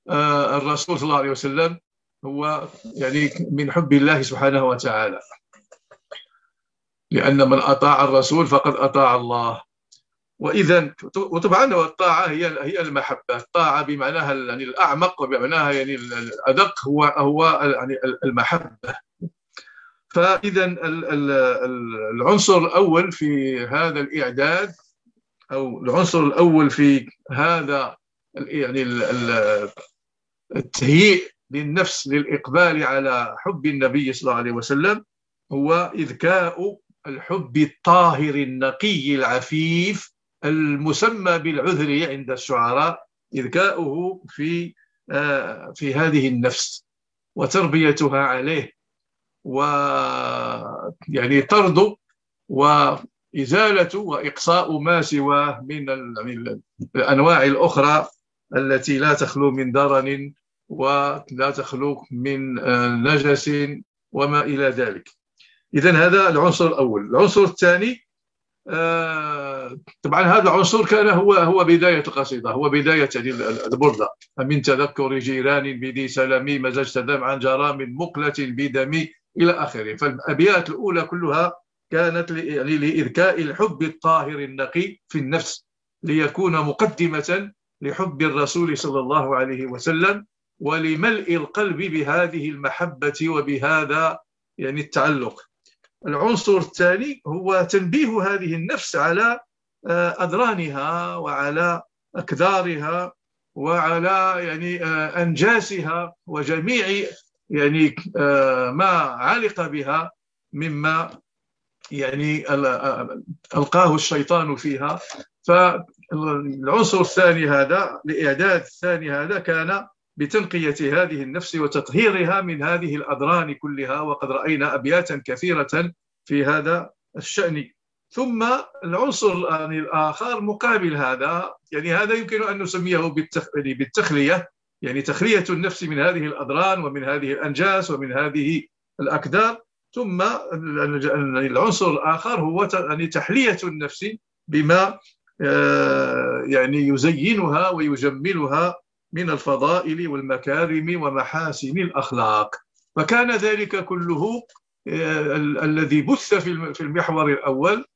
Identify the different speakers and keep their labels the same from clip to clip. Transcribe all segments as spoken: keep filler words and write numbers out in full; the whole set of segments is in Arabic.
Speaker 1: آه، الرسول صلى الله عليه وسلم هو يعني من حب الله سبحانه وتعالى، لأن من أطاع الرسول فقد أطاع الله. وإذا وطبعا الطاعة هي هي المحبة. الطاعة بمعناها يعني الأعمق وبمعناها يعني الأدق هو هو يعني المحبة. فإذا العنصر الأول في هذا الإعداد، أو العنصر الأول في هذا يعني التهيئ للنفس للإقبال على حب النبي صلى الله عليه وسلم، هو إذكاء الحب الطاهر النقي العفيف المسمى بالعذر عند الشعراء، إذكاؤه في في هذه النفس وتربيتها عليه، ويعني طرد وإزالة وإقصاء ما سواه من الأنواع الأخرى التي لا تخلو من درن ولا تخلو من نجس وما إلى ذلك. إذن هذا العنصر الأول. العنصر الثاني، طبعا هذا العنصر كان هو هو بداية القصيدة، هو بداية البردة. من تذكر جيران بذي سلمي مزجت دمعا جرى من مقلة بدمي إلى آخره. فالأبيات الأولى كلها كانت لإذكاء الحب الطاهر النقي في النفس، ليكون مقدمة لحب الرسول صلى الله عليه وسلم ولملء القلب بهذه المحبة وبهذا يعني التعلق. العنصر الثاني هو تنبيه هذه النفس على أدرانها وعلى أكدارها وعلى يعني أنجاسها وجميع يعني ما علق بها مما يعني ألقاه الشيطان فيها. فالعنصر الثاني هذا، الإعداد الثاني هذا، كان بتنقية هذه النفس وتطهيرها من هذه الأدران كلها، وقد رأينا أبياتا كثيرة في هذا الشأن. ثم العنصر يعني الآخر مقابل هذا، يعني هذا يمكن أن نسميه بالتخلية، يعني تخلية النفس من هذه الأدران ومن هذه الأنجاس ومن هذه الأكدار. ثم العنصر الآخر هو يعني تحلية النفس بما يعني يزينها ويجملها من الفضائل والمكارم ومحاسن الأخلاق. فكان ذلك كله الذي بث في المحور الأول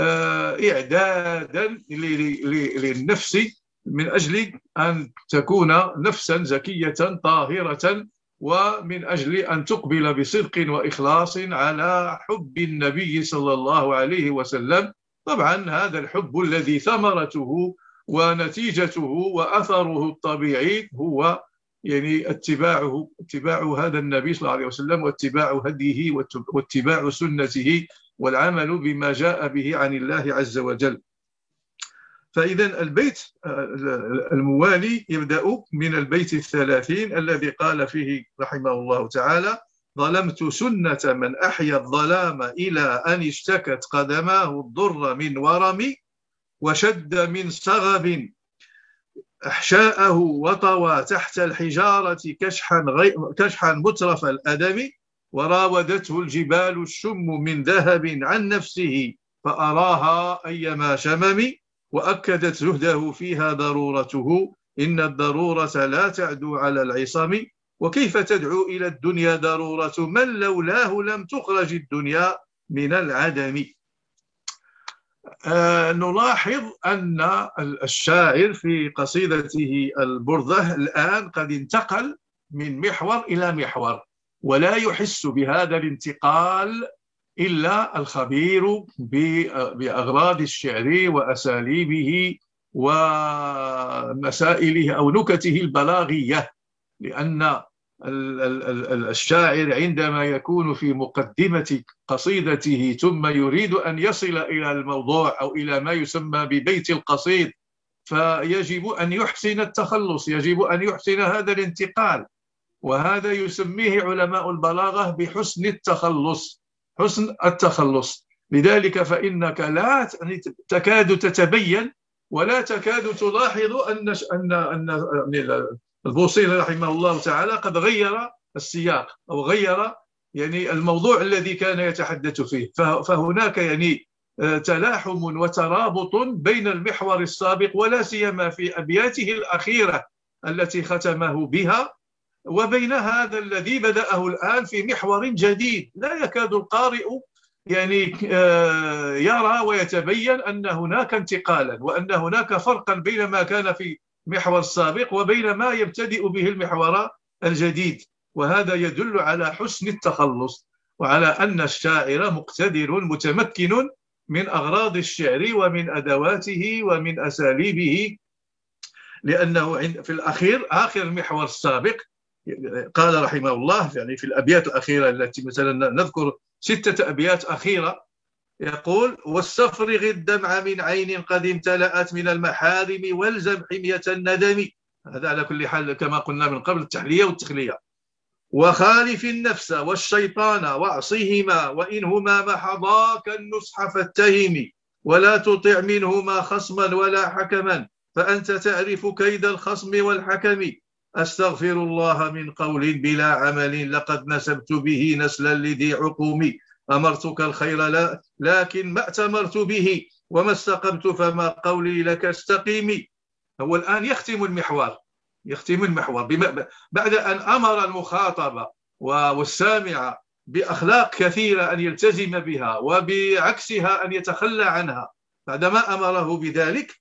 Speaker 1: إعدادا للنفس من أجل أن تكون نفسا زكية طاهرة، ومن أجل أن تقبل بصدق وإخلاص على حب النبي صلى الله عليه وسلم. طبعا هذا الحب الذي ثمرته ونتيجته وأثره الطبيعي هو يعني اتباعه اتباع هذا النبي صلى الله عليه وسلم، واتباع هديه، واتباع سنته، والعمل بما جاء به عن الله عز وجل. فإذا البيت الموالي يبدأ من البيت الثلاثين الذي قال فيه رحمه الله تعالى: ظلمت سنة من أحيا الظلام إلى أن اشتكت قدماه الضر من ورم، وشد من صغب أحشاءه وطوى تحت الحجارة كشحا, غي... كشحا مترف الأدم، وراودته الجبال الشم من ذهب عن نفسه فأراها أيما شمم، وأكدت زهده فيها ضرورته إن الضرورة لا تعدو على العصم، وكيف تدعو إلى الدنيا ضرورة من لولاه لم تخرج الدنيا من العدم. آه نلاحظ أن الشاعر في قصيدته البردة الآن قد انتقل من محور إلى محور، ولا يحس بهذا الانتقال إلا الخبير بأغراض الشعر وأساليبه ومسائله أو نكته البلاغية. لأن الشاعر عندما يكون في مقدمة قصيدته ثم يريد أن يصل إلى الموضوع أو إلى ما يسمى ببيت القصيد، فيجب أن يحسن التخلص، يجب أن يحسن هذا الانتقال، وهذا يسميه علماء البلاغة بحسن التخلص، حسن التخلص. لذلك فإنك لا تكاد تتبين ولا تكاد تلاحظ أن أن أن البوصيري رحمه الله تعالى قد غير السياق أو غير يعني الموضوع الذي كان يتحدث فيه. فهناك يعني تلاحم وترابط بين المحور السابق، ولا سيما في أبياته الأخيرة التي ختمه بها وبين هذا الذي بدأه الآن في محور جديد. لا يكاد القارئ يعني يرى ويتبين أن هناك انتقالا، وأن هناك فرقا بين ما كان في محور السابق وبين ما يبتدئ به المحور الجديد. وهذا يدل على حسن التخلص، وعلى أن الشاعر مقتدر متمكن من أغراض الشعر ومن أدواته ومن أساليبه، لأنه في الأخير آخر المحور السابق قال رحمه الله يعني في الأبيات الأخيرة التي مثلا نذكر ستة أبيات أخيرة، يقول: واستفرغ الدمع من عين قد امتلأت من المحارم والزم حمية الندم. هذا على كل حال كما قلنا من قبل التحلية والتخلية. وخالف النفس والشيطان واعصهما وإنهما محضاك النصح فاتهم ولا تطع منهما خصما ولا حكما فأنت تعرف كيد الخصم والحكم. أستغفر الله من قول بلا عمل لقد نسبت به نسلا لذي عقوم. أمرتك الخير لا لكن ما أتمرت به وما استقمت فما قولي لك استقيمي. هو الآن يختم المحور يختم المحور بعد أن أمر المخاطب والسامع بأخلاق كثيرة أن يلتزم بها وبعكسها أن يتخلى عنها. بعدما أمره بذلك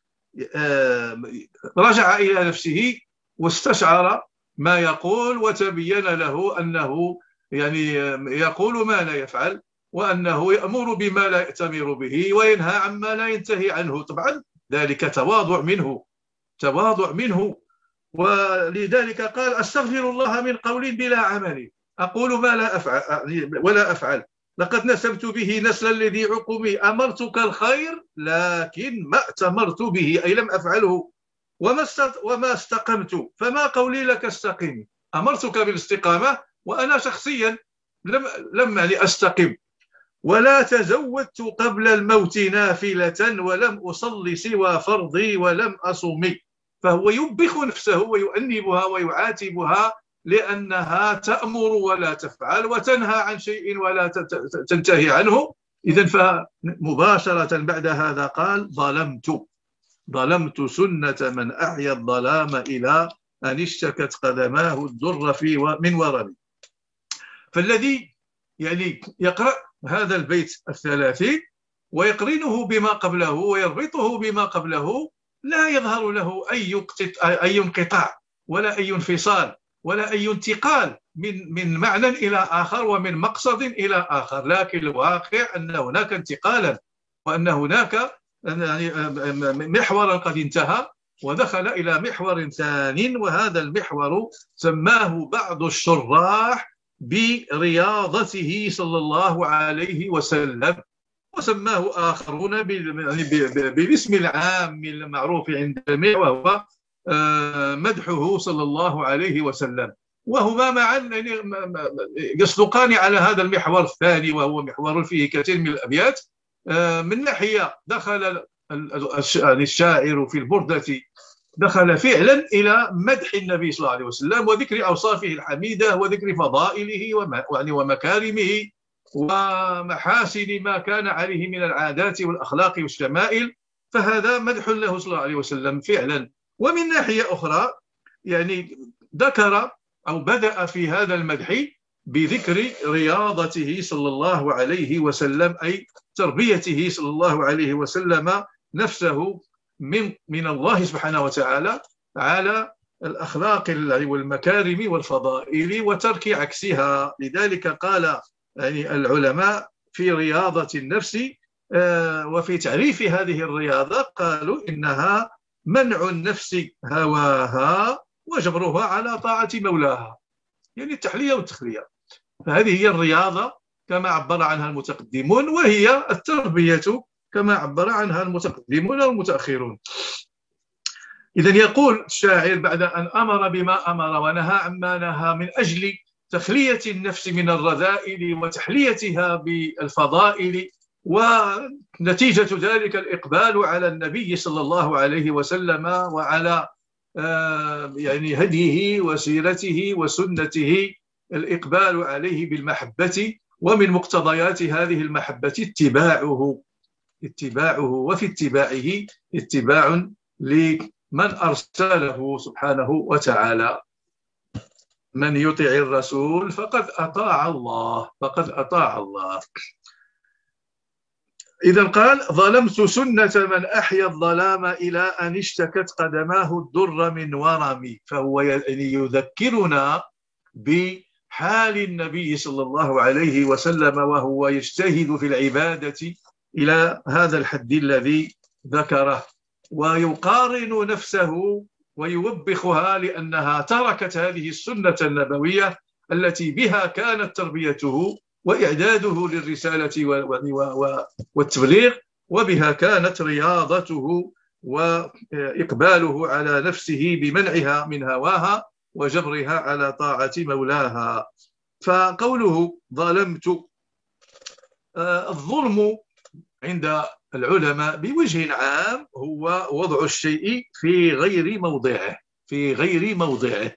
Speaker 1: رجع إلى نفسه واستشعر ما يقول، وتبين له أنه يعني يقول ما لا يفعل، وأنه يأمر بما لا يأتمر به وينهى عما لا ينتهي عنه. طبعا ذلك تواضع منه تواضع منه ولذلك قال: أستغفر الله من قول بلا عمل، أقول ما لا أفعل ولا أفعل، لقد نسبت به نسلا الذي عقمي. أمرتك الخير لكن ما أتمرت به، أي لم أفعله، وما استقمت فما قولي لك استقيم. أمرتك بالاستقامة وأنا شخصيا لم, لم يعني أستقم. ولا تزودت قبل الموت نافلة ولم أصلي سوى فرضي ولم أصومي. فهو يبخ نفسه ويؤنبها ويعاتبها لأنها تأمر ولا تفعل وتنهى عن شيء ولا تنتهي عنه. إذن فمباشرة بعد هذا قال: ظلمت ظلمت سنة من أحيا الظلام إلى أن اشتكت قدماه الضر في من ورم. فالذي يعني يقرأ هذا البيت الثلاثي ويقرنه بما قبله ويربطه بما قبله لا يظهر له أي أي انقطاع ولا أي انفصال ولا أي انتقال من من معنى إلى آخر ومن مقصد إلى آخر، لكن الواقع أن هناك انتقالا وأن هناك محورا قد انتهى ودخل إلى محور ثاني، وهذا المحور سماه بعض الشراح برياضته صلى الله عليه وسلم، وسماه آخرون بالاسم العام المعروف عند الجميع وهو مدحه صلى الله عليه وسلم. وهما معا يصدقان على هذا المحور الثاني وهو محور فيه كثير من الأبيات. من ناحية دخل الشاعر في البردة دخل فعلا إلى مدح النبي صلى الله عليه وسلم وذكر أوصافه الحميدة وذكر فضائله ومكارمه ومحاسن ما كان عليه من العادات والأخلاق والشمائل، فهذا مدح له صلى الله عليه وسلم فعلا. ومن ناحية أخرى يعني ذكر أو بدأ في هذا المدح بذكر رياضته صلى الله عليه وسلم، أي تربيته صلى الله عليه وسلم نفسه من من الله سبحانه وتعالى على الأخلاق والمكارم والفضائل وترك عكسها. لذلك قال يعني العلماء في رياضة النفس وفي تعريف هذه الرياضة قالوا إنها منع النفس هواها وجبرها على طاعة مولاها، يعني التحلية والتخلية. فهذه هي الرياضة كما عبر عنها المتقدمون، وهي التربية كما عبر عنها المتقدمون والمتأخرون. إذن يقول الشاعر بعد أن أمر بما أمر ونهى عما نهى من أجل تخلية النفس من الرذائل وتحليتها بالفضائل، ونتيجة ذلك الإقبال على النبي صلى الله عليه وسلم وعلى يعني هديه وسيرته وسنته، الإقبال عليه بالمحبة، ومن مقتضيات هذه المحبة اتباعه اتباعه وفي اتباعه اتباع من أرسله سبحانه وتعالى. من يطع الرسول فقد أطاع الله، فقد أطاع الله. إذا قال ظلمت سنة من أحيا الظلام إلى أن اشتكت قدماه الضر من ورمي. فهو يعني يذكرنا بحال النبي صلى الله عليه وسلم وهو يجتهد في العبادة إلى هذا الحد الذي ذكره، ويقارن نفسه ويوبخها لأنها تركت هذه السنة النبوية التي بها كانت تربيته وإعداده للرسالة والتبليغ، وبها كانت رياضته وإقباله على نفسه بمنعها من هواها وجبرها على طاعة مولاها. فقوله ظلمت، الظلم عند العلماء بوجه عام هو وضع الشيء في غير موضعه، في غير موضعه.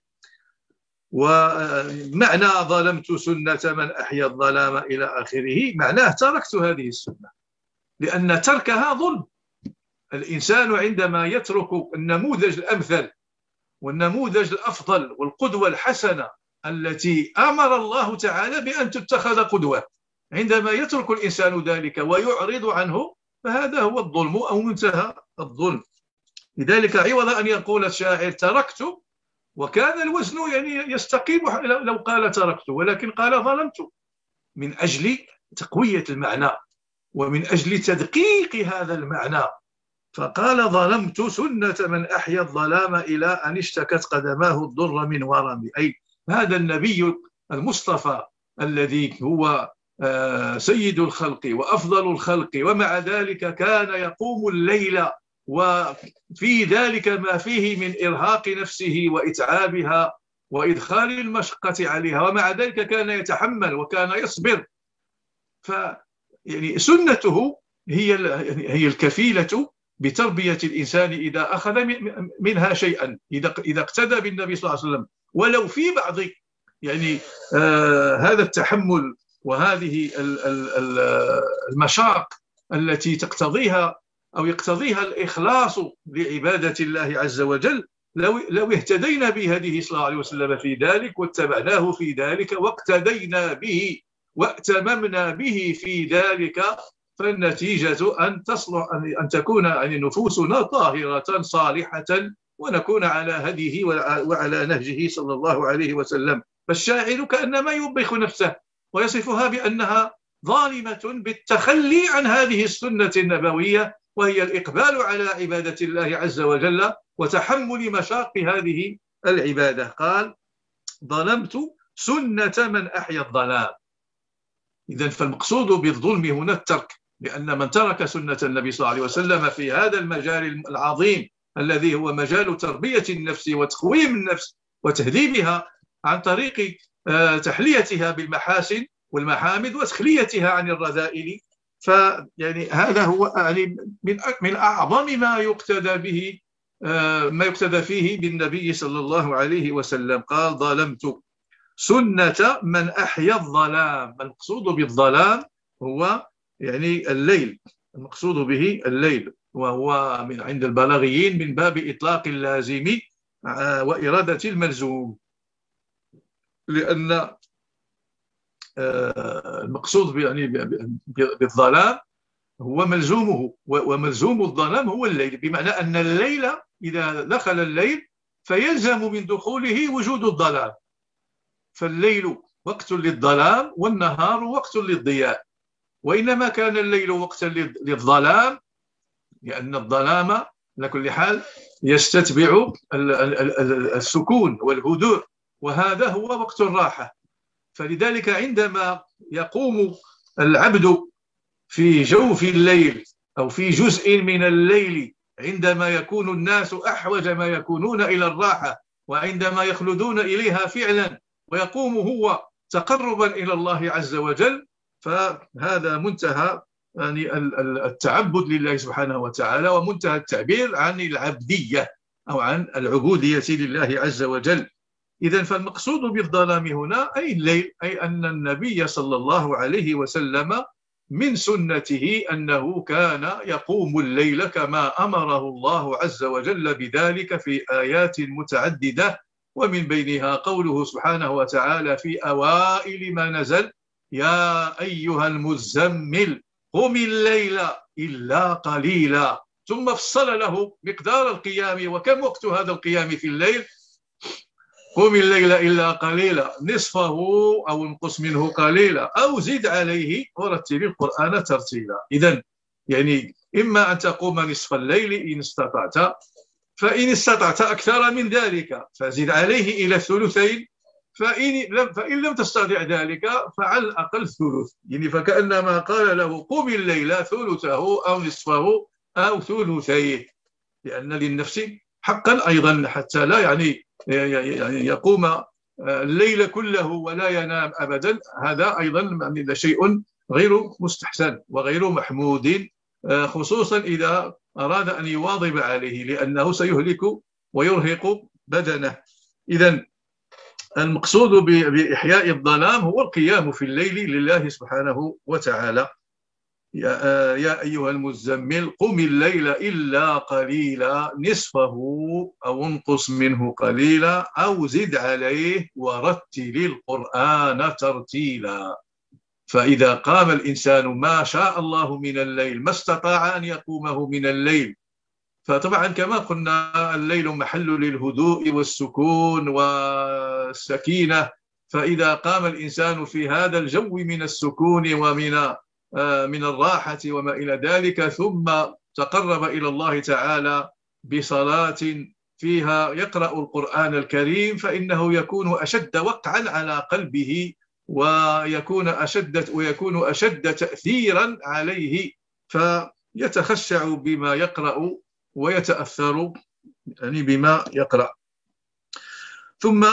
Speaker 1: ومعنى ظلمت سنة من أحيا الظلام إلى آخره معناه تركت هذه السنة، لأن تركها ظلم. الإنسان عندما يترك النموذج الأمثل والنموذج الأفضل والقدوة الحسنة التي أمر الله تعالى بأن تتخذ قدوة، عندما يترك الإنسان ذلك ويعرض عنه فهذا هو الظلم أو منتهى الظلم. لذلك عوض أن يقول الشاعر تركت، وكان الوزن يعني يستقيم لو قال تركت، ولكن قال ظلمت من أجل تقوية المعنى ومن أجل تدقيق هذا المعنى. فقال ظلمت سنة من أحيا الظلام إلى أن اشتكت قدماه الضر من ورم. أي هذا النبي المصطفى الذي هو سيد الخلق وأفضل الخلق، ومع ذلك كان يقوم الليل وفي ذلك ما فيه من إرهاق نفسه وإتعابها وإدخال المشقة عليها، ومع ذلك كان يتحمل وكان يصبر. ف يعني سنته هي هي الكفيلة بتربية الإنسان إذا أخذ منها شيئا، إذا إذا اقتدى بالنبي صلى الله عليه وسلم ولو في بعض يعني آه هذا التحمل وهذه المشاق التي تقتضيها أو يقتضيها الإخلاص لعبادة الله عز وجل. لو لو اهتدينا بهذه صلى الله عليه وسلم في ذلك واتبعناه في ذلك واقتدينا به واتممنا به في ذلك، فالنتيجة أن تصلح أن تكون يعني نفوسنا طاهرة صالحة ونكون على هديه وعلى نهجه صلى الله عليه وسلم. فالشاعر كأنما يوبخ نفسه ويصفها بأنها ظالمة بالتخلي عن هذه السنة النبوية، وهي الإقبال على عبادة الله عز وجل وتحمل مشاق هذه العبادة. قال ظلمت سنة من أحيا الظلام. إذن فالمقصود بالظلم هنا الترك، لأن من ترك سنة النبي صلى الله عليه وسلم في هذا المجال العظيم الذي هو مجال تربية النفس وتقويم النفس وتهذيبها عن طريق تحليتها بالمحاسن والمحامد وتخليتها عن الرذائل، فيعني هذا هو يعني من من أعظم ما يقتدى به ما يقتدى فيه بالنبي صلى الله عليه وسلم. قال ظلمت سنة من أحيا الظلام. المقصود بالظلام هو يعني الليل، المقصود به الليل، وهو من عند البلاغيين من باب إطلاق اللازم وإرادة الملزوم، لأن المقصود يعني بالظلام هو ملزومه، وملزوم الظلام هو الليل، بمعنى أن الليل إذا دخل الليل فيلزم من دخوله وجود الظلام. فالليل وقت للظلام والنهار وقت للضياء، وإنما كان الليل وقتا للظلام لأن الظلام على كل حال يستتبع السكون والهدوء، وهذا هو وقت الراحة. فلذلك عندما يقوم العبد في جوف الليل أو في جزء من الليل عندما يكون الناس أحوج ما يكونون إلى الراحة وعندما يخلدون إليها فعلا، ويقوم هو تقربا إلى الله عز وجل، فهذا منتهى يعني التعبد لله سبحانه وتعالى ومنتهى التعبير عن العبدية أو عن العبودية لله عز وجل. إذن فالمقصود بالظلام هنا أي الليل، أي أن النبي صلى الله عليه وسلم من سنته أنه كان يقوم الليل كما أمره الله عز وجل بذلك في آيات متعددة، ومن بينها قوله سبحانه وتعالى في أوائل ما نزل: يا أيها المزمل قم الليل إلا قليلا، ثم فصل له مقدار القيام وكم وقت هذا القيام في الليل: قم الليل إلا قليلا، نصفه أو انقص منه قليلا أو زد عليه ورتل القرآن ترتيلا. إذن يعني إما أن تقوم نصف الليل إن استطعت، فإن استطعت أكثر من ذلك فزد عليه إلى الثلثين، فإن لم, فإن لم تستطع ذلك فعلى الأقل الثلث. يعني فكأنما قال له قم الليل ثلثه أو نصفه أو ثلثيه، لأن للنفس حقا أيضا حتى لا يعني يقوم الليل كله ولا ينام أبدا. هذا أيضا شيء غير مستحسن وغير محمود، خصوصا إذا أراد أن يواظب عليه، لأنه سيهلك ويرهق بدنه. إذن المقصود بإحياء الظلام هو القيام في الليل لله سبحانه وتعالى. يا, يا أيها المزمل قم الليل إلا قليلا نصفه أو انقص منه قليلا أو زد عليه ورتل القرآن ترتيلا. فإذا قام الإنسان ما شاء الله من الليل، ما استطاع أن يقومه من الليل، فطبعا كما قلنا الليل محل للهدوء والسكون والسكينة، فإذا قام الإنسان في هذا الجو من السكون ومن من الراحة وما إلى ذلك، ثم تقرب إلى الله تعالى بصلاة فيها يقرأ القرآن الكريم، فإنه يكون أشد وقعا على قلبه ويكون أشد ويكون أشد تأثيرا عليه، فيتخشع بما يقرأ ويتأثر يعني بما يقرأ. ثم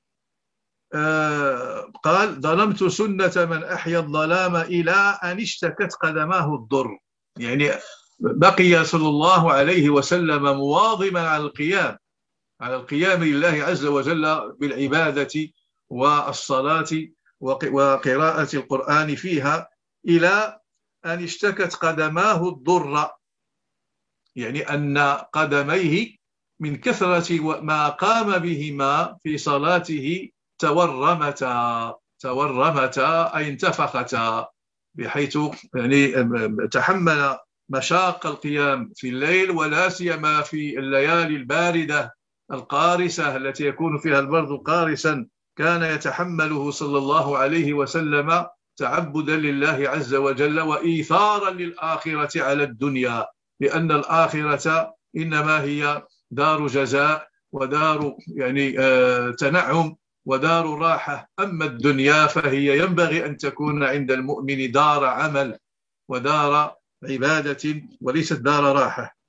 Speaker 1: آه قال: ظلمت سنة من أحيا الظلام إلى أن اشتكت قدماه الضر. يعني بقي صلى الله عليه وسلم مواظبا على القيام على القيام لله عز وجل بالعبادة والصلاة وقراءة القرآن فيها إلى أن اشتكت قدماه الضر، يعني أن قدميه من كثرة ما قام بهما في صلاته تورمتا تورمتا أي انتفختا، بحيث يعني تحمل مشاق القيام في الليل، ولا سيما في الليالي الباردة القارسة التي يكون فيها البرد قارسا، كان يتحمله صلى الله عليه وسلم تعبدا لله عز وجل وإيثارا للآخرة على الدنيا، لأن الآخرة إنما هي دار جزاء ودار يعني آه تنعم ودار راحة، أما الدنيا فهي ينبغي أن تكون عند المؤمن دار عمل ودار عبادة وليست دار راحة.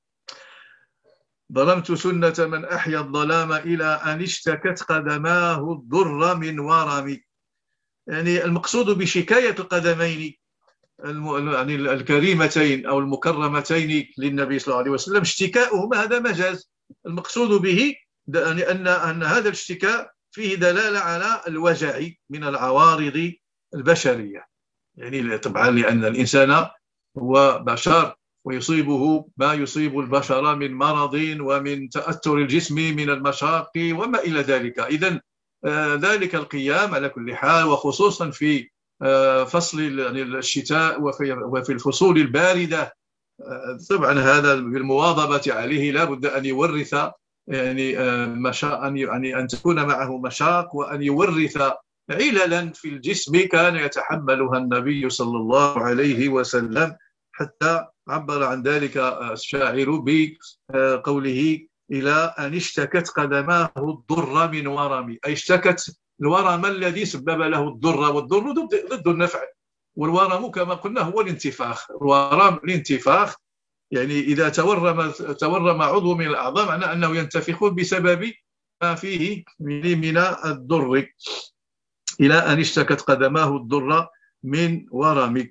Speaker 1: ظلمت سنة من أحيا الظلام إلى أن اشتكت قدماه الضر من ورم. يعني المقصود بشكاية القدمين يعني الكريمتين أو المكرمتين للنبي صلى الله عليه وسلم اشتكاؤهما هذا مجاز، المقصود به أن أن هذا الاشتكاء فيه دلالة على الوجع من العوارض البشرية، يعني طبعا لأن الإنسان هو بشر ويصيبه ما يصيب البشر من مرض ومن تأثر الجسم من المشاق وما إلى ذلك. إذن ذلك القيام على كل حال، وخصوصا في فصل الشتاء وفي الفصول الباردة، طبعا هذا بالمواظبة عليه لا بد أن يورث يعني مشاق، يعني أن تكون معه مشاق وأن يورث عللا في الجسم كان يتحملها النبي صلى الله عليه وسلم، حتى عبر عن ذلك الشاعر بقوله إلى أن اشتكت قدماه الضر من ورم، أي اشتكت الورم الذي سبب له الضر، والضر ضد النفع، والورم كما قلنا هو الانتفاخ. الورم الانتفاخ، يعني إذا تورم تورم عضو من الأعضاء معناه أنه ينتفخ بسبب ما فيه من الضر. إلى أن اشتكت قدماه الضر من ورم.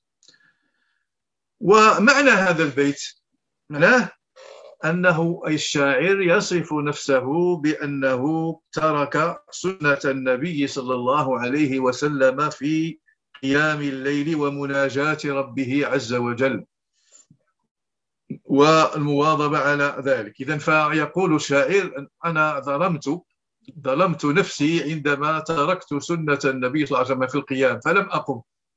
Speaker 1: ومعنى هذا البيت معناه أنه أي الشاعر يصف نفسه بأنه ترك سنة النبي صلى الله عليه وسلم في قيام الليل ومناجاة ربه عز وجل والمواظبة على ذلك. إذن فيقول الشاعر: أنا ظلمت ظلمت نفسي عندما تركت سنة النبي صلى الله عليه وسلم في القيام فلم أقم.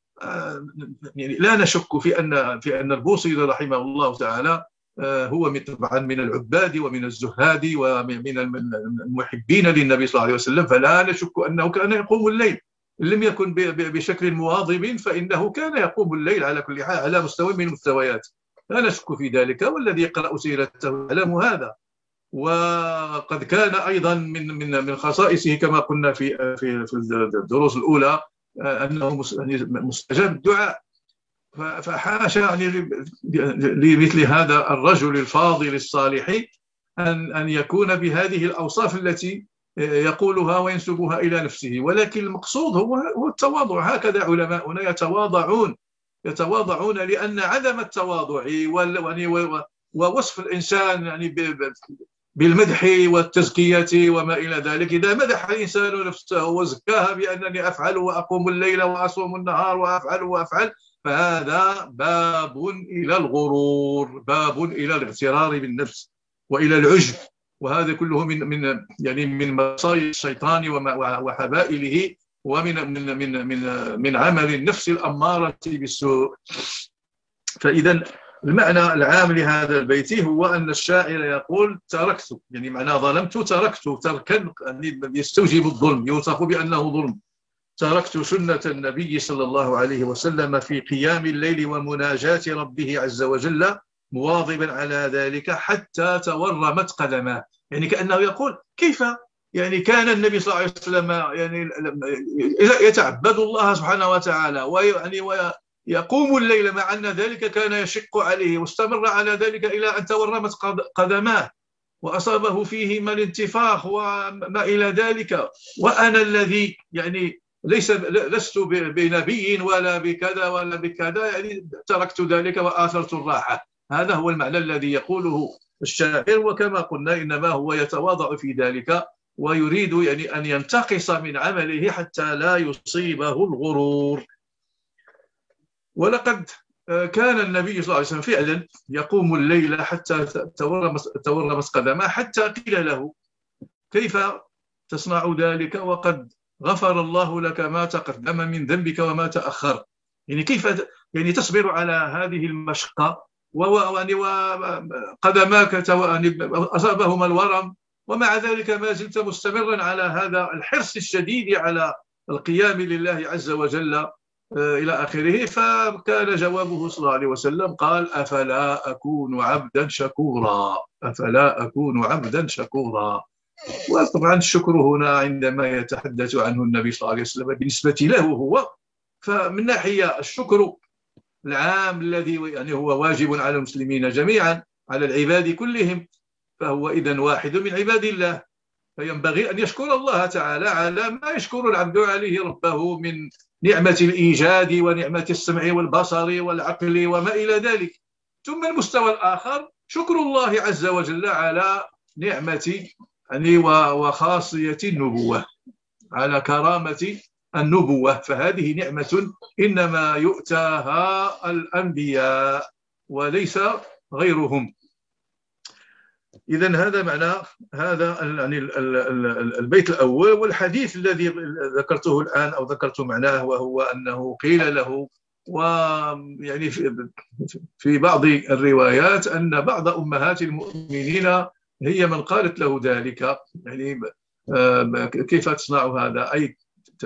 Speaker 1: يعني لا نشك في أن في أن البوصيري رحمه الله تعالى هو من طبعا من العباد ومن الزهاد ومن المحبين للنبي صلى الله عليه وسلم، فلا نشك أنه كان يقوم الليل، إن لم يكن بشكل مواظب فإنه كان يقوم الليل على كل حال على مستوى من المستويات، لا نشك في ذلك، والذي يقرأ سيرته يعلم هذا. وقد كان أيضا من من من خصائصه كما قلنا في في في الدروس الأولى أنه مستجاب الدعاء، فحاشا يعني لمثل هذا الرجل الفاضل الصالح أن أن يكون بهذه الأوصاف التي يقولها وينسبها إلى نفسه، ولكن المقصود هو هو التواضع. هكذا علماؤنا يتواضعون يتواضعون لأن عدم التواضع ووصف الإنسان يعني بالمدح والتزكية وما إلى ذلك، إذا مدح الإنسان نفسه وزكاها بأنني أفعل وأقوم الليل وأصوم النهار وأفعل وأفعل، فهذا باب إلى الغرور، باب إلى الاغترار بالنفس وإلى العجب، وهذا كله من من يعني من مصايد الشيطان وحبائله ومن من من من من عمل النفس الأمارة بالسوء. فإذا المعنى العام لهذا البيت هو أن الشاعر يقول تركت، يعني معنى ظلمت تركت تركا يعني يستوجب الظلم، يوصف بأنه ظلم. تركت سنة النبي صلى الله عليه وسلم في قيام الليل ومناجاة ربه عز وجل مواظبا على ذلك حتى تورمت قدماه، يعني كأنه يقول كيف يعني كان النبي صلى الله عليه وسلم يعني يتعبد الله سبحانه وتعالى ويعني ويقوم الليل، مع أن ذلك كان يشق عليه، واستمر على ذلك إلى أن تورمت قدماه وأصابه فيهما الانتفاخ وما إلى ذلك، وأنا الذي يعني ليس لست بنبي ولا بكذا ولا بكذا، يعني تركت ذلك وآثرت الراحة. هذا هو المعنى الذي يقوله الشاعر، وكما قلنا إنما هو يتواضع في ذلك ويريد يعني أن ينتقص من عمله حتى لا يصيبه الغرور. ولقد كان النبي صلى الله عليه وسلم فعلا يقوم الليل حتى تورمت قدماه، حتى قيل له كيف تصنع ذلك وقد غفر الله لك ما تقدم من ذنبك وما تأخر، يعني كيف يعني تصبر على هذه المشقة وقدماك أصابهما الورم ومع ذلك ما زلت مستمرا على هذا الحرص الشديد على القيام لله عز وجل إلى آخره. فكان جوابه صلى الله عليه وسلم قال أفلا أكون عبدا شكورا، أفلا أكون عبدا شكورا. وطبعا الشكر هنا عندما يتحدث عنه النبي صلى الله عليه وسلم بالنسبة له هو، فمن ناحية الشكر العام الذي يعني هو واجب على المسلمين جميعا، على العباد كلهم، فهو إذن واحد من عباد الله، فينبغي أن يشكر الله تعالى على ما يشكر العبد عليه ربه من نعمة الإيجاد ونعمة السمع والبصر والعقل وما إلى ذلك. ثم المستوى الآخر شكر الله عز وجل على نعمة يعني وخاصية النبوة، على كرامة النبوة، فهذه نعمة إنما يؤتاها الأنبياء وليس غيرهم. إذن هذا معنى هذا يعني البيت الأول. والحديث الذي ذكرته الآن أو ذكرت معناه وهو أنه قيل له، ويعني في بعض الروايات أن بعض أمهات المؤمنين هي من قالت له ذلك، يعني كيف تصنع هذا، أي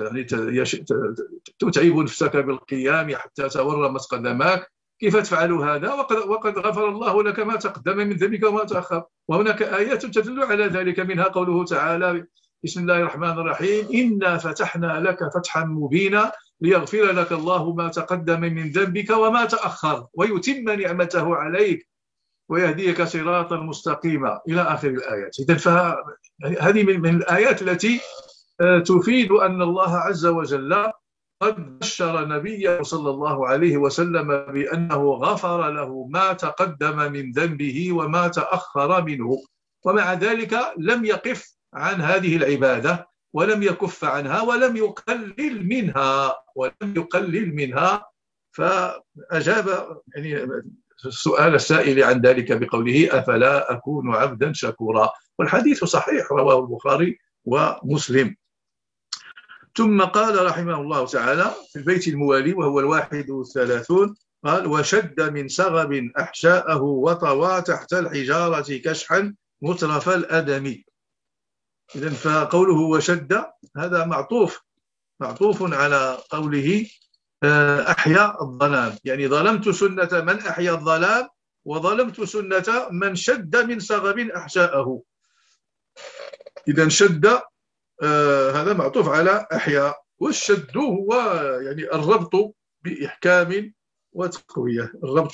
Speaker 1: تتعب نفسك بالقيام حتى تورمت قدماك، كيف تفعل هذا وقد, وقد غفر الله لك ما تقدم من ذنبك وما تأخر. وهناك آيات تدل على ذلك، منها قوله تعالى بسم الله الرحمن الرحيم إنا فتحنا لك فتحا مبينا ليغفر لك الله ما تقدم من ذنبك وما تأخر ويتم نعمته عليك ويهديك صراطا مستقيما إلى آخر الآيات. إذن فهذه من الآيات التي تفيد أن الله عز وجل قد بشر نبيه صلى الله عليه وسلم بأنه غفر له ما تقدم من ذنبه وما تأخر منه، ومع ذلك لم يقف عن هذه العبادة، ولم يكف عنها ولم يقلل منها ولم يقلل منها فأجاب يعني السؤال السائل عن ذلك بقوله أفلا أكون عبدا شكورا، والحديث صحيح رواه البخاري ومسلم. ثم قال رحمه الله تعالى في البيت الموالي وهو الواحد والثلاثون قال وشد من سغب أحشاءه وطوى تحت الحجارة كشحا مترف الأدم. إذن فقوله وشد هذا معطوف معطوف على قوله أحيا الظلام، يعني ظلمت سنة من أحيا الظلام وظلمت سنة من شد من سغب أحشاءه. إذن شد آه هذا معطوف على أحيا، والشد هو يعني الربط بإحكام وتقوية، الربط.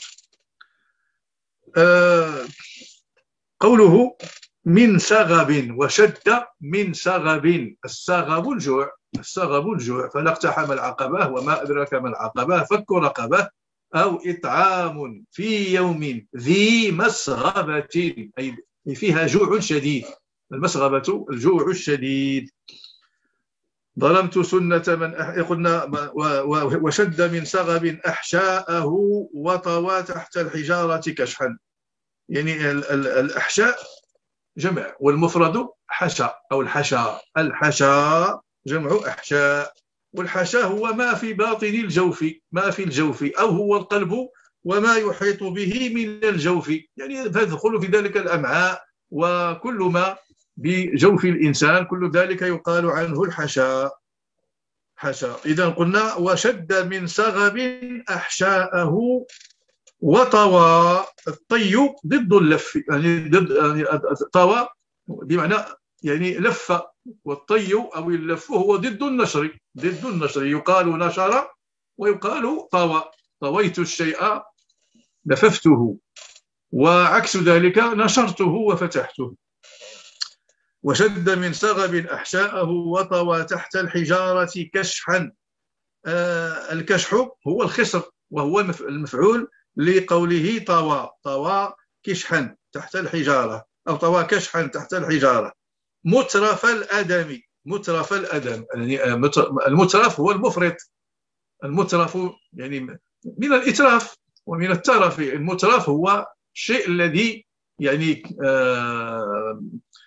Speaker 1: آه قوله من سغب وشد من سغب، السغب الجوع، السغب الجوع، فلا اقتحم العقبة وما أدراك ما العقبة فك رقبة أو إطعام في يوم ذي مسغبة، أي فيها جوع شديد، المسغبة الجوع الشديد. ظلمت سنة من أح... قلنا وشد من سغب أحشاءه وطوى تحت الحجارة كشحا، يعني الأحشاء جمع والمفرد حشا أو الحشا، الحشا جمع أحشاء، والحشا هو ما في باطن الجوف، ما في الجوف، أو هو القلب وما يحيط به من الجوف، يعني تدخل في ذلك الأمعاء وكل ما بجوف الإنسان، كل ذلك يقال عنه الحشا. حشا. إذا قلنا وشد من سغب أحشاءه وطوى، الطي ضد اللف، يعني ضد يعني طوى بمعنى يعني لف، والطي أو اللف هو ضد النشر، ضد النشر، يقال نشر ويقال طوى، طويت الشيء لففته، وعكس ذلك نشرته وفتحته. وشد من سغب أحشاءه وطوى تحت الحجارة كشحا، آه الكشح هو الخصر وهو المفعول لقوله طوى، طوى كشحا تحت الحجارة أو طوى كشحا تحت الحجارة. مترف الأدم، مترف الأدم، يعني المترف هو المفرط، المترف يعني من الإتراف ومن الترف، المترف هو الشيء الذي يعني آه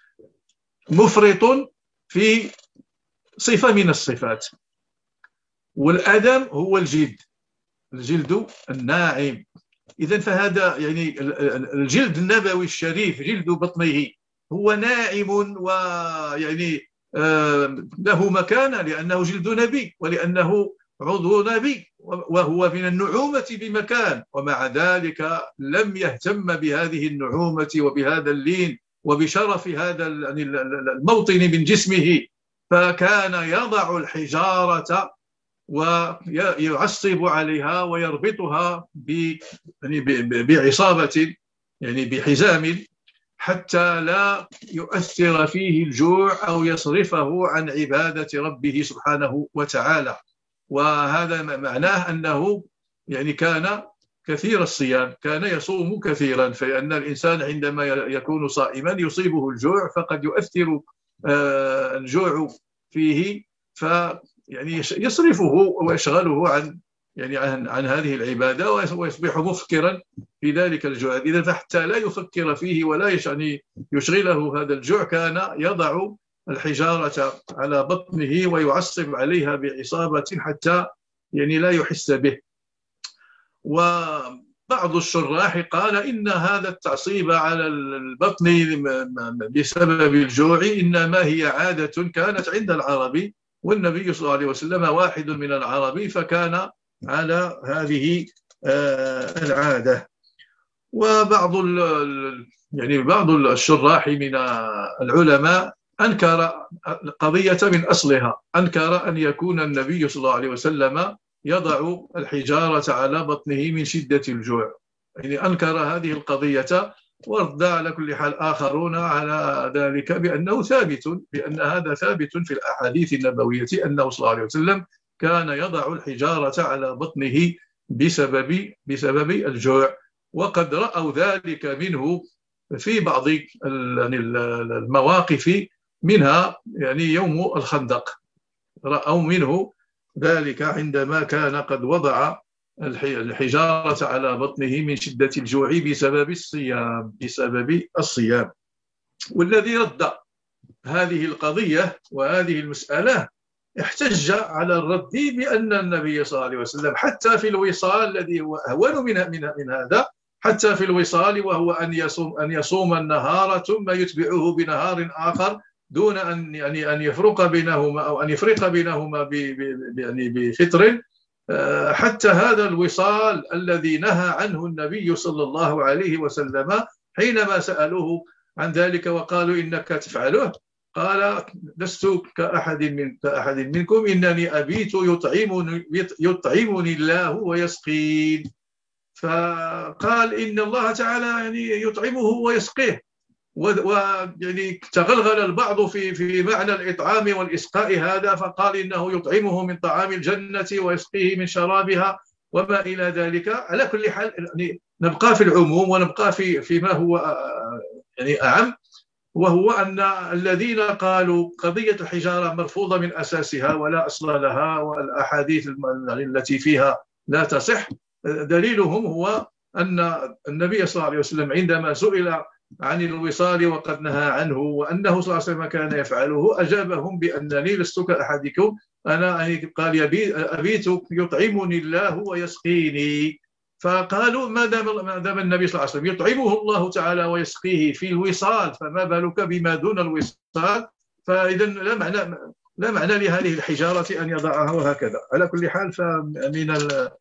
Speaker 1: مفرط في صفة من الصفات، والأدم هو الجلد، الجلد الناعم. إذا فهذا يعني الجلد النبوي الشريف، جلد بطنه هو ناعم ويعني له مكانة لأنه جلد نبي ولأنه عضو نبي، وهو من النعومة بمكان، ومع ذلك لم يهتم بهذه النعومة وبهذا اللين وبشرف هذا الموطن من جسمه، فكان يضع الحجارة ويعصب عليها ويربطها بعصابة يعني بحزام حتى لا يؤثر فيه الجوع أو يصرفه عن عبادة ربه سبحانه وتعالى. وهذا معناه أنه يعني كان كثير الصيام، كان يصوم كثيرا، فإن الإنسان عندما يكون صائما يصيبه الجوع فقد يؤثر الجوع فيه ف يعني يصرفه ويشغله عن يعني عن, عن هذه العبادة ويصبح مفكرا في ذلك الجوع. إذا حتى لا يفكر فيه ولا يعني يشغله هذا الجوع كان يضع الحجارة على بطنه ويعصب عليها بعصابة حتى يعني لا يحس به. وبعض الشراح قال إن هذا التعصيب على البطن بسبب الجوع إنما هي عادة كانت عند العرب، والنبي صلى الله عليه وسلم واحد من العرب فكان على هذه العادة. وبعض يعني بعض الشراح من العلماء أنكر قضية من أصلها، أنكر أن يكون النبي صلى الله عليه وسلم يضع الحجارة على بطنه من شدة الجوع، يعني أنكر هذه القضية، ورد على كل حال آخرون على ذلك بأنه ثابت، بأن هذا ثابت في الأحاديث النبوية أنه صلى الله عليه وسلم كان يضع الحجارة على بطنه بسبب بسبب الجوع، وقد رأوا ذلك منه في بعض المواقف منها يعني يوم الخندق، رأوا منه ذلك عندما كان قد وضع الحجارة على بطنه من شدة الجوع بسبب الصيام بسبب الصيام. والذي رد هذه القضية وهذه المسألة احتج على الرد بأن النبي صلى الله عليه وسلم حتى في الوصال الذي هو أهون من من من هذا، حتى في الوصال وهو أن يصوم أن يصوم النهار ثم يتبعه بنهار آخر دون أن يعني أن يفرق بينهما أو أن يفرق بينهما يعني بفطر، حتى هذا الوصال الذي نهى عنه النبي صلى الله عليه وسلم حينما سألوه عن ذلك وقالوا إنك تفعله، قال لست كأحد من كأحد منكم إنني أبيت يطعمني يطعمني الله ويسقين. فقال إن الله تعالى يعني يطعمه ويسقيه، ويعني تغلغل البعض في في معنى الإطعام والإسقاء هذا، فقال إنه يطعمه من طعام الجنة ويسقيه من شرابها وما إلى ذلك. على كل حال يعني نبقى في العموم ونبقى في فيما هو يعني أعم، وهو أن الذين قالوا قضية الحجارة مرفوضة من أساسها ولا أصل لها والأحاديث التي فيها لا تصح، دليلهم هو أن النبي صلى الله عليه وسلم عندما سئل عن الوصال وقد نهى عنه وأنه صلى الله عليه وسلم كان يفعله، أجابهم بأنني لست كأحدكم، أنا قال أبيت يطعمني الله ويسقيني. فقالوا ما دام ما دام النبي صلى الله عليه وسلم يطعمه الله تعالى ويسقيه في الوصال فما بالك بما دون الوصال؟ فإذا لا معنى لا معنى لهذه الحجارة أن يضعها هكذا. على كل حال فمن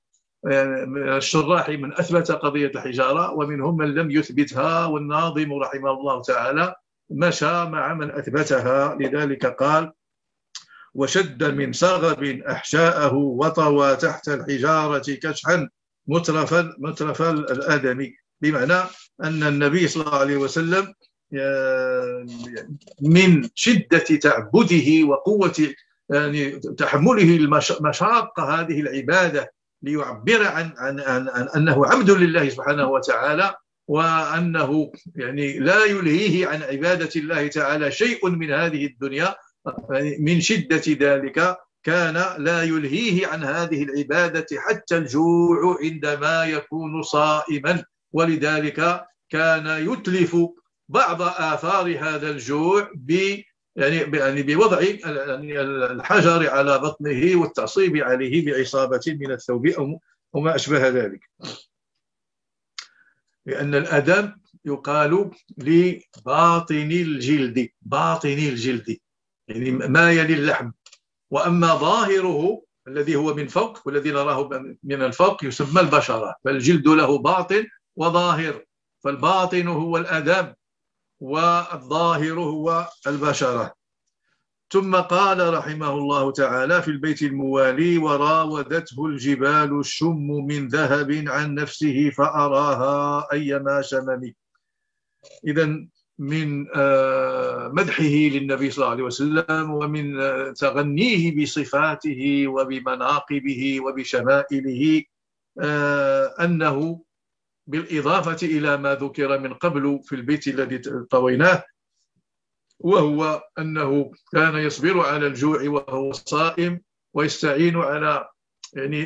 Speaker 1: الشراح من أثبت قضية الحجارة ومنهم من لم يثبتها، والناظم رحمه الله تعالى مشى مع من أثبتها، لذلك قال: وشد من صغب أحشاءه وطوى تحت الحجارة كشحا مترف مترف الآدمي. بمعنى أن النبي صلى الله عليه وسلم من شدة تعبده وقوة يعني تحمله المشاق هذه العبادة ليعبر عن, عن, عن, عن أنه عبد لله سبحانه وتعالى، وأنه يعني لا يلهيه عن عبادة الله تعالى شيء من هذه الدنيا، من شدة ذلك كان لا يلهيه عن هذه العبادة حتى الجوع عندما يكون صائما، ولذلك كان يتلف بعض آثار هذا الجوع ب يعني يعني بوضع الحجر على بطنه والتعصيب عليه بعصابة من الثوب أو وما أشبه ذلك. لأن الأدم يقال لباطن الجلد، باطن الجلد يعني ما يلي اللحم، وأما ظاهره الذي هو من فوق والذي نراه من الفوق يسمى البشرة، فالجلد له باطن وظاهر، فالباطن هو الأدم والظاهر هو البشرة. ثم قال رحمه الله تعالى في البيت الموالي: وراودته الجبال الشم من ذهب عن نفسه فأراها أيما شمم. إذن من مدحه للنبي صلى الله عليه وسلم ومن تغنيه بصفاته وبمناقبه وبشمائله أنه بالإضافة إلى ما ذكر من قبل في البيت الذي طويناه، وهو أنه كان يصبر على الجوع وهو صائم ويستعين على يعني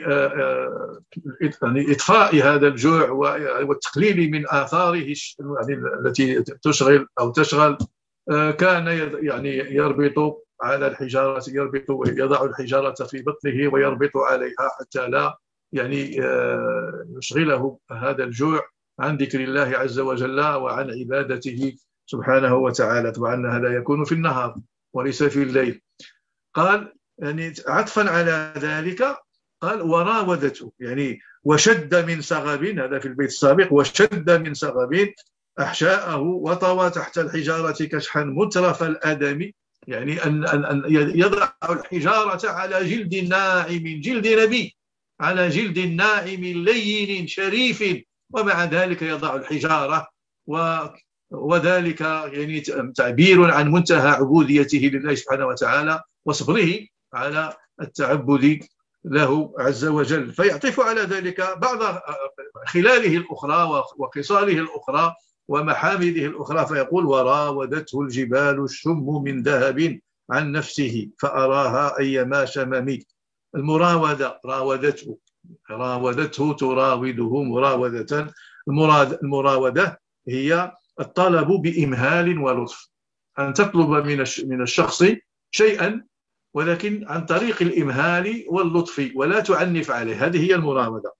Speaker 1: إطفاء هذا الجوع والتقليل من آثاره التي تشغل أو تشغل، كان يعني يربط على الحجارة، يربط يضع الحجارة في بطنه ويربط عليها حتى لا يعني يشغله هذا الجوع عن ذكر الله عز وجل وعن عبادته سبحانه وتعالى. طبعا هذا يكون في النهار وليس في الليل. قال يعني عطفا على ذلك قال: وراودته يعني وشد من صغب، هذا في البيت السابق، وشد من صغب أحشاءه وطوى تحت الحجارة كشحا مترف الأدم، يعني أن أن يضع الحجارة على جلد ناعم، جلد نبي، على جلد ناعم لين شريف، ومع ذلك يضع الحجارة، و وذلك يعني تعبير عن منتهى عبوديته لله سبحانه وتعالى وصبره على التعبد له عز وجل. فيعطف على ذلك بعض خلاله الأخرى وخصاله الأخرى ومحامده الأخرى، فيقول: وراودته الجبال الشم من ذهب عن نفسه فأراها أيما شمم. المراودة، راودته، راودته تراوده مراودة. المراد المراودة هي الطلب بإمهال ولطف، أن تطلب من من الشخص شيئا ولكن عن طريق الإمهال واللطف ولا تعنف عليه، هذه هي المراودة.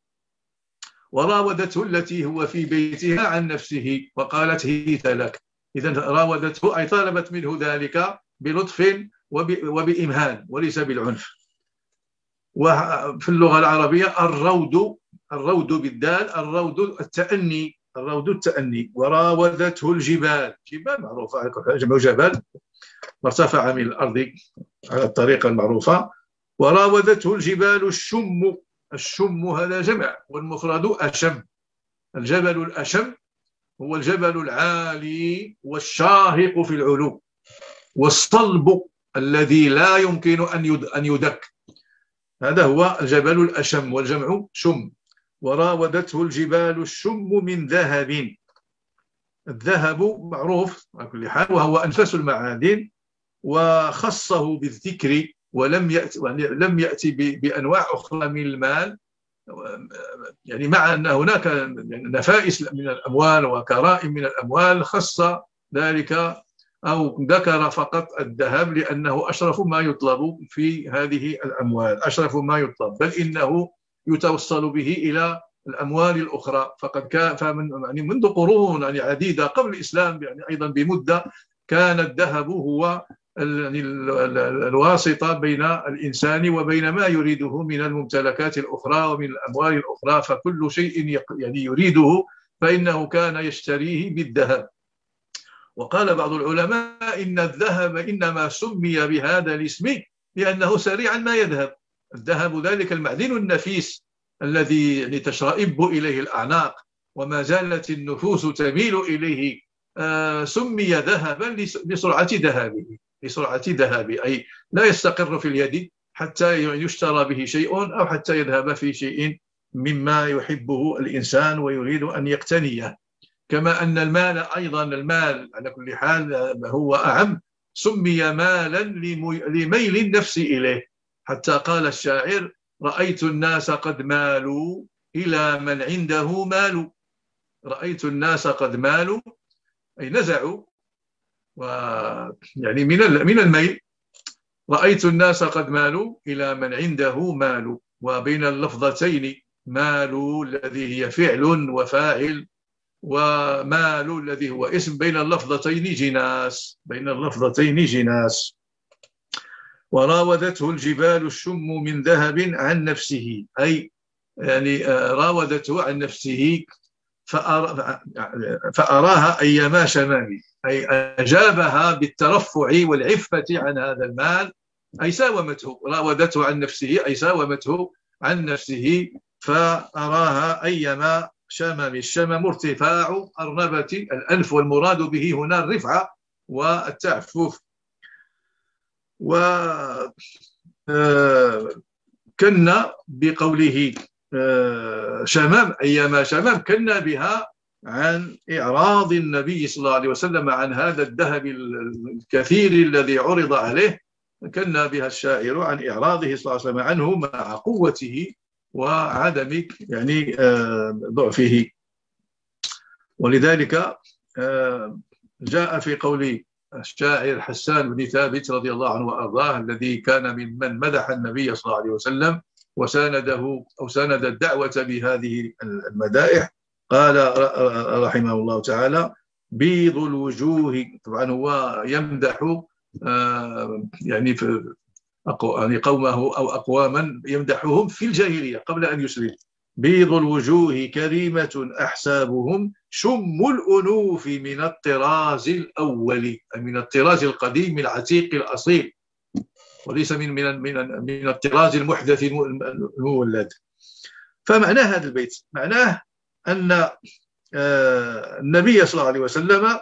Speaker 1: وراودته التي هو في بيتها عن نفسه وقالت: هيت لك. إذن راودته أي طلبت منه ذلك بلطف وبإمهال وليس بالعنف. وفي اللغة العربية الرود، الرود بالدال، الرود التأني، الرود التأني. وراودته الجبال، جبال معروفة، جمع جبل مرتفع من الأرض على الطريقة المعروفة. وراودته الجبال الشم، الشم هذا جمع والمفرد أشم. الجبل الأشم هو الجبل العالي والشاهق في العلو، والصلب الذي لا يمكن أن يدك، هذا هو الجبل الأشم والجمع شم. وراودته الجبال الشم من ذهب. الذهب معروف على كل حال وهو أنفس المعادن، وخصه بالذكر ولم يأتي يعني لم يأتي بأنواع أخرى من المال، يعني مع أن هناك نفائس من الأموال وكرائم من الأموال، خص ذلك أو ذكر فقط الذهب لأنه أشرف ما يطلب في هذه الأموال، أشرف ما يطلب، بل إنه يتوصل به إلى الأموال الأخرى. فقد كان فمن يعني منذ قرون يعني عديدة قبل الإسلام يعني أيضا بمدة كان الذهب هو الواسطة بين الإنسان وبين ما يريده من الممتلكات الأخرى ومن الأموال الأخرى، فكل شيء يعني يريده فإنه كان يشتريه بالذهب. وقال بعض العلماء إن الذهب إنما سمي بهذا الاسم لأنه سريعا ما يذهب. الذهب ذلك المعدن النفيس الذي يعني تشرئب إليه الأعناق وما زالت النفوس تميل إليه، آه سمي ذهبا لسرعة ذهابه، لسرعة ذهابه، أي لا يستقر في اليد حتى يشترى به شيء أو حتى يذهب في شيء مما يحبه الإنسان ويريد أن يقتنيه. كما أن المال أيضا، المال على كل حال هو أعم، سمي مالا لميل النفس إليه، حتى قال الشاعر: رأيت الناس قد مالوا إلى من عنده مال. رأيت الناس قد مالوا أي نزعوا ويعني من من الميل. رأيت الناس قد مالوا إلى من عنده مال. وبين اللفظتين مال الذي هي فعل وفاعل، ومال الذي هو اسم، بين اللفظتين جناس، بين اللفظتين جناس. وراودته الجبال الشم من ذهب عن نفسه، أي يعني راودته عن نفسه فأراها أيما شمام، أي أجابها بالترفع والعفة عن هذا المال، أي ساومته. راودته عن نفسه أي ساومته عن نفسه فأراها أيما شمم. الشمم ارتفاع أرنبة الأنف، والمراد به هنا الرفعة والتعفف. وكنا بقوله شمام أيما شمام كنا بها عن إعراض النبي صلى الله عليه وسلم عن هذا الذهب الكثير الذي عرض عليه، كنا بها الشاعر عن إعراضه صلى الله عليه وسلم عنه مع قوته وعدم يعني ضعفه. ولذلك جاء في قول الشاعر حسان بن ثابت رضي الله عنه وأرضاه، الذي كان من من مدح النبي صلى الله عليه وسلم وسانده أو ساند الدعوة بهذه المدائح، قال رحمه الله تعالى: بيض الوجوه. طبعا هو يمدح يعني يعني قومه أو أقواما يمدحهم في الجاهلية قبل أن يسلموا. بيض الوجوه كريمة أحسابهم شم الأنوف من الطراز الأول، من الطراز القديم العتيق الأصيل، وليس من من من من الطراز المحدث المولد. فمعنى هذا البيت معناه أن النبي صلى الله عليه وسلم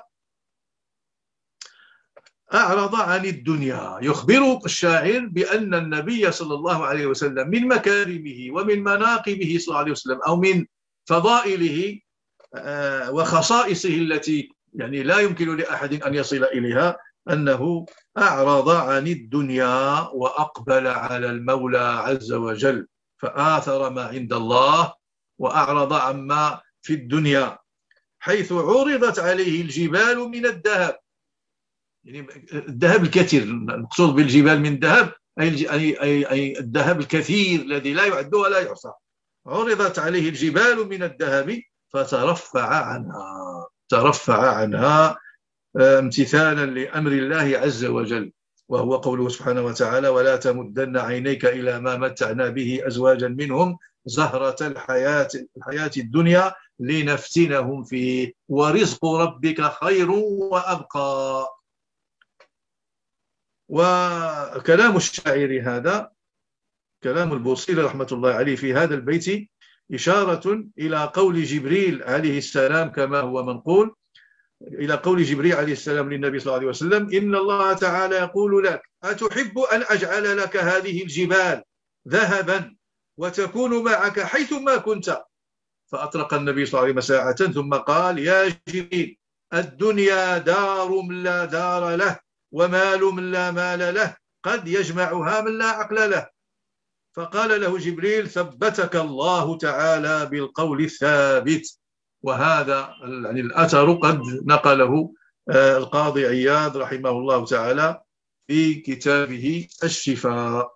Speaker 1: أعرض عن الدنيا. يخبر الشاعر بأن النبي صلى الله عليه وسلم من مكارمه ومن مناقبه صلى الله عليه وسلم أو من فضائله وخصائصه التي يعني لا يمكن لأحد أن يصل إليها، أنه أعرض عن الدنيا وأقبل على المولى عز وجل، فآثر ما عند الله وأعرض عما في الدنيا، حيث عرضت عليه الجبال من الذهب، يعني الذهب الكثير، المقصود بالجبال من ذهب أي أي أي الذهب الكثير الذي لا يعد ولا يحصى، عرضت عليه الجبال من الذهب فترفع عنها، ترفع عنها امتثالا لأمر الله عز وجل، وهو قوله سبحانه وتعالى: ولا تمدن عينيك إلى ما متعنا به أزواجا منهم زهرة الحياة الحياة الدنيا لنفتنهم فيه ورزق ربك خير وأبقى. وكلام الشاعر هذا، كلام البوصيري رحمة الله عليه في هذا البيت، إشارة إلى قول جبريل عليه السلام كما هو منقول، إلى قول جبريل عليه السلام للنبي صلى الله عليه وسلم: إن الله تعالى يقول لك أتحب أن أجعل لك هذه الجبال ذهبا وتكون معك حيث ما كنت؟ فأطرق النبي صلى الله عليه وسلم ساعة ثم قال: يا جبريل الدنيا دار من لا دار له ومال من لا مال له، قد يجمعها من لا عقل له. فقال له جبريل: ثبتك الله تعالى بالقول الثابت. وهذا يعني الأثر قد نقله القاضي عياض رحمه الله تعالى في كتابه الشفاء.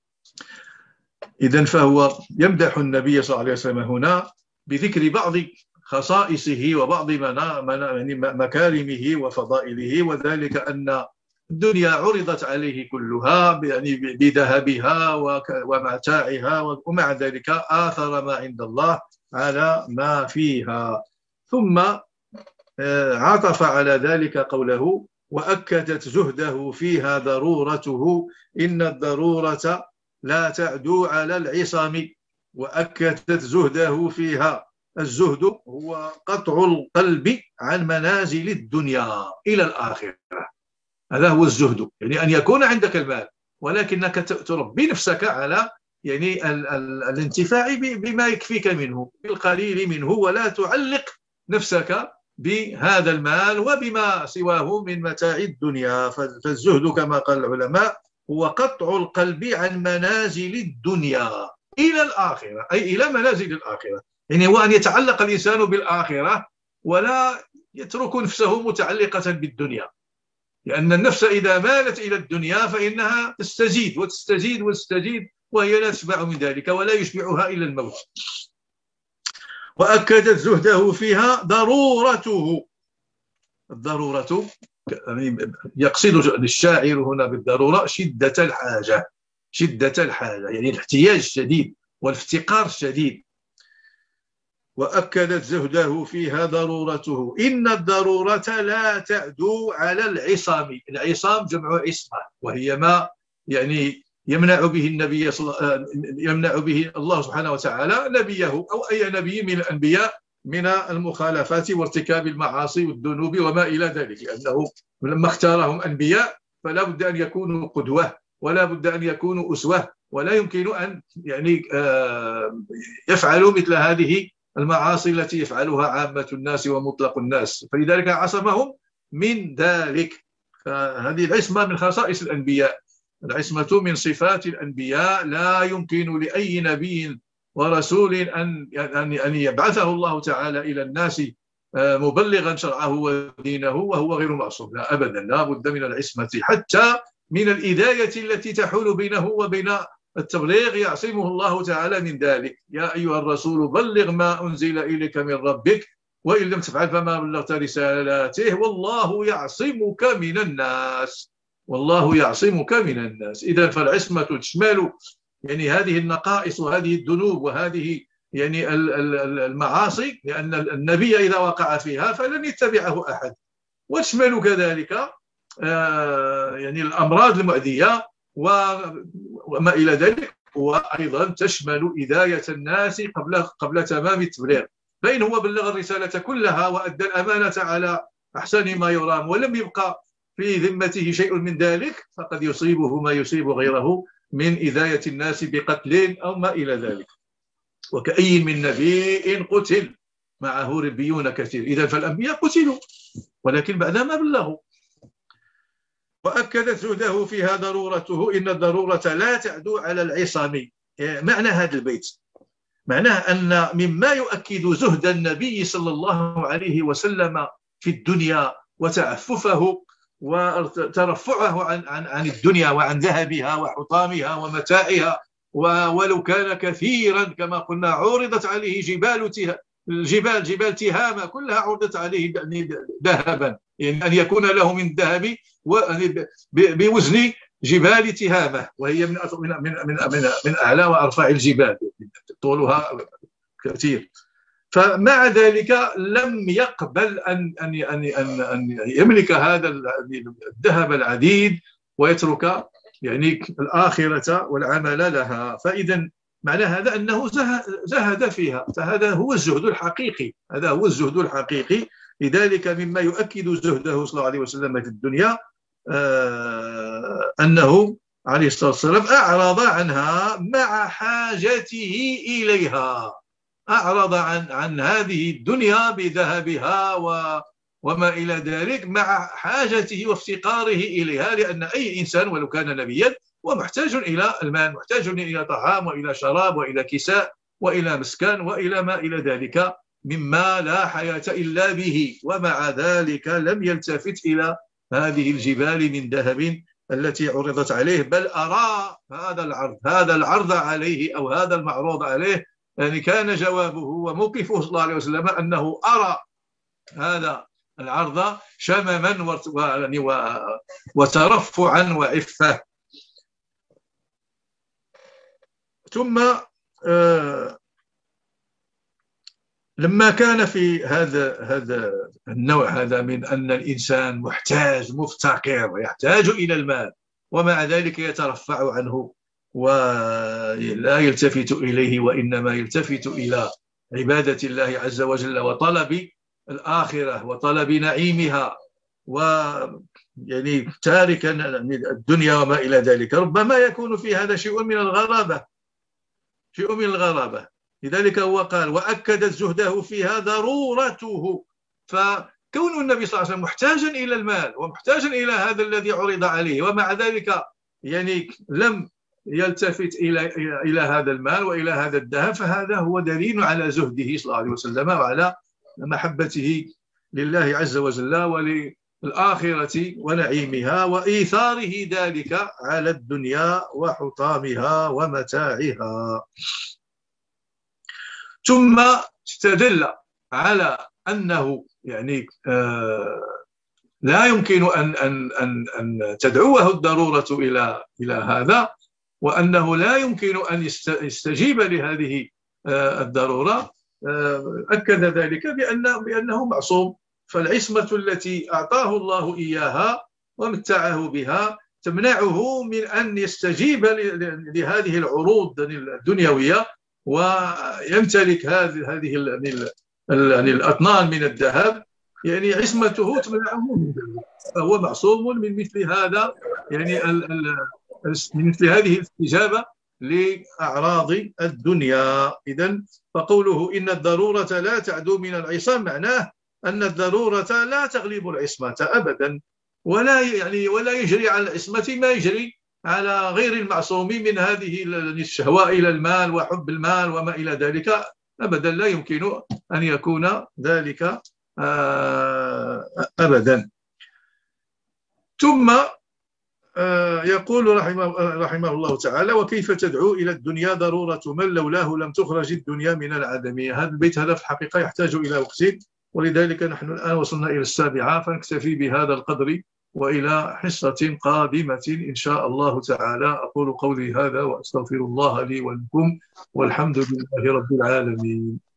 Speaker 1: إذن فهو يمدح النبي صلى الله عليه وسلم هنا بذكر بعض خصائصه وبعض مكارمه وفضائله، وذلك أن الدنيا عرضت عليه كلها يعني بذهبها ومتاعها، ومع ذلك آثر ما عند الله على ما فيها. ثم عطف على ذلك قوله: وأكدت زهده فيها ضرورته إن الضرورة لا تعدو على العصام. وأكدت زهده فيها، الزهد هو قطع القلب عن منازل الدنيا إلى الآخرة، هذا هو الزهد، يعني أن يكون عندك المال ولكنك تربي نفسك على يعني ال ال الانتفاع بما يكفيك منه، بالقليل منه، ولا تعلق نفسك بهذا المال وبما سواه من متاع الدنيا. فالزهد كما قال العلماء هو قطع القلب عن منازل الدنيا إلى الآخرة، أي إلى منازل الآخرة، يعني هو أن يتعلق الإنسان بالآخرة ولا يترك نفسه متعلقة بالدنيا، لأن النفس إذا مالت إلى الدنيا فإنها تستزيد وتستزيد وتستزيد وهي لا تشبع من ذلك ولا يشبعها إلا الموت. وأكدت زهده فيها ضرورته، الضرورة يقصد الشاعر هنا بالضرورة شدة الحاجة، شدة الحاجة يعني الاحتياج الشديد والافتقار الشديد. وأكدت زهده فيها ضرورته إن الضرورة لا تعدو على العصام. العصام جمع عصمة، وهي ما يعني يمنع به النبي يمنع به الله سبحانه وتعالى نبيه أو أي نبي من الأنبياء من المخالفات وارتكاب المعاصي والذنوب وما إلى ذلك، لأنه لما اختارهم أنبياء فلا بد أن يكونوا قدوة ولا بد أن يكونوا أسوة، ولا يمكن أن يعني يفعلوا مثل هذه المعاصي التي يفعلها عامة الناس ومطلق الناس، فلذلك عصمهم من ذلك. فهذه العصمة من خصائص الأنبياء، العصمة من صفات الأنبياء، لا يمكن لأي نبي ورسول أن أن يبعثه الله تعالى إلى الناس مبلغا شرعه ودينه وهو غير معصوم، لا أبدا، لا بد من العصمة حتى من الإذاية التي تحول بينه وبين التبليغ، يعصمه الله تعالى من ذلك. يا أيها الرسول بلغ ما أنزل إليك من ربك وإن لم تفعل فما بلغت رسالته والله يعصمك من الناس، والله يعصمك من الناس. إذا فالعصمة تشمل يعني هذه النقائص وهذه الذنوب وهذه يعني المعاصي، لأن النبي إذا وقع فيها فلن يتبعه أحد، وتشمل كذلك يعني الأمراض المؤذية وما إلى ذلك، وأيضا تشمل إذاية الناس قبل قبل تمام التبليغ. فإن هو بلغ الرسالة كلها وأدى الأمانة على أحسن ما يرام ولم يبقى في ذمته شيء من ذلك فقد يصيبه ما يصيب غيره من إذاية الناس بقتل أو ما إلى ذلك. وكأي من نبي قتل معه ربيون كثير. إذا فالأنبياء قتلوا ولكن بعدما بلغوا. وأكدت زهده فيها ضرورته، إن الضرورة لا تعدو على العصام. معنى هذا البيت معناه أن مما يؤكد زهد النبي صلى الله عليه وسلم في الدنيا وتعففه وترفعه عن عن عن الدنيا وعن ذهبها وحطامها ومتاعها، ولو كان كثيرا كما قلنا عرضت عليه جبال الجبال جبال تهامة كلها عرضت عليه ذهبا، يعني أن يكون له من الذهب بوزن جبال تهامة، وهي من من من من, من أعلى وأرفع الجبال، طولها كثير. فمع ذلك لم يقبل أن أن أن أن, أن يملك هذا الذهب العديد ويترك يعني الآخرة والعمل لها. فإذا معنى هذا أنه زهد فيها، فهذا هو الزهد الحقيقي، هذا هو الزهد الحقيقي. لذلك مما يؤكد زهده صلى الله عليه وسلم في الدنيا آه أنه عليه الصلاة والسلام أعرض عنها مع حاجته إليها، أعرض عن عن هذه الدنيا بذهبها و وما إلى ذلك مع حاجته وافتقاره إليها، لأن أي إنسان ولو كان نبيا ومحتاج إلى المال، محتاج إلى طعام وإلى شراب وإلى كساء وإلى مسكن وإلى ما إلى ذلك مما لا حياة إلا به. ومع ذلك لم يلتفت إلى هذه الجبال من ذهب التي عرضت عليه، بل أرى هذا العرض هذا العرض عليه أو هذا المعروض عليه. يعني كان جوابه وموقفه صلى الله عليه وسلم أنه أرى هذا العرض شمما وترفعا وعفة. ثم آه لما كان في هذا هذا النوع هذا من أن الإنسان محتاج مفتقر يحتاج إلى المال، ومع ذلك يترفع عنه ولا يلتفت إليه، وإنما يلتفت إلى عبادة الله عز وجل وطلب الآخرة وطلب نعيمها، ويعني تاركا الدنيا وما إلى ذلك، ربما يكون في هذا شيء من الغرابة شيء من الغرابة. لذلك هو قال وأكدت زهده فيها ضرورته. فكون النبي صلى الله عليه وسلم محتاجا إلى المال ومحتاجا إلى هذا الذي عرض عليه، ومع ذلك يعني لم يلتفت إلى إلى هذا المال وإلى هذا الذهب، فهذا هو دليل على زهده صلى الله عليه وسلم وعلى محبته لله عز وجل وللآخرة ونعيمها، وإيثاره ذلك على الدنيا وحطامها ومتاعها. ثم استدل على أنه يعني آه لا يمكن أن أن أن أن تدعوه الضرورة إلى إلى هذا، وأنه لا يمكن أن يستجيب لهذه آه الضرورة. آه أكد ذلك بأنه بأنه معصوم، فالعصمة التي أعطاه الله إياها ومتعه بها تمنعه من أن يستجيب لهذه العروض الدنيوية ويمتلك هذه هذه الأطنان من الذهب. يعني عصمته تمنعه من ذلك، فهو معصوم من مثل هذا، يعني من مثل هذه الاستجابة لأعراض الدنيا. إذن فقوله إن الضرورة لا تعدو من العصام معناه أن الضرورة لا تغلب العصمة أبدا، ولا يعني ولا يجري على العصمة ما يجري على غير المعصوم من هذه الشهوة إلى المال وحب المال وما إلى ذلك، أبدا لا يمكن أن يكون ذلك أبدا. ثم يقول رحمه, رحمه الله تعالى وكيف تدعو إلى الدنيا ضرورة من لولاه لم تخرج الدنيا من العدم. هذا البيت هذا في الحقيقة يحتاج إلى وقت، ولذلك نحن الآن وصلنا إلى السابعة، فنكتفي بهذا القدر، وإلى حصة قادمة إن شاء الله تعالى. أقول قولي هذا وأستغفر الله لي ولكم، والحمد لله رب العالمين.